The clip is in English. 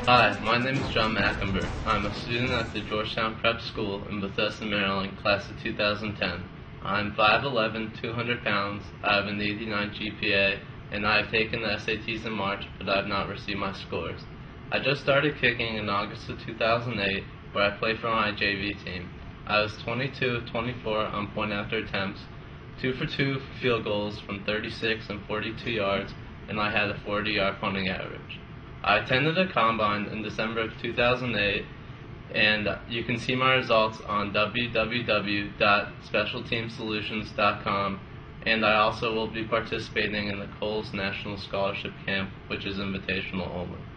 Hi, my name is John Mackenber. I'm a student at the Georgetown Prep School in Bethesda, Maryland, class of 2010. I'm 5'11", 200 pounds, I have an 89 GPA, and I have taken the SATs in March, but I have not received my scores. I just started kicking in August of 2008, where I played for my JV team. I was 22 of 24 on point after attempts, 2 for 2 field goals from 36 and 42 yards, and I had a 40-yard punting average. I attended a combine in December of 2008, and you can see my results on www.specialteamsolutions.com, and I also will be participating in the Coles National Scholarship Camp, which is invitational only.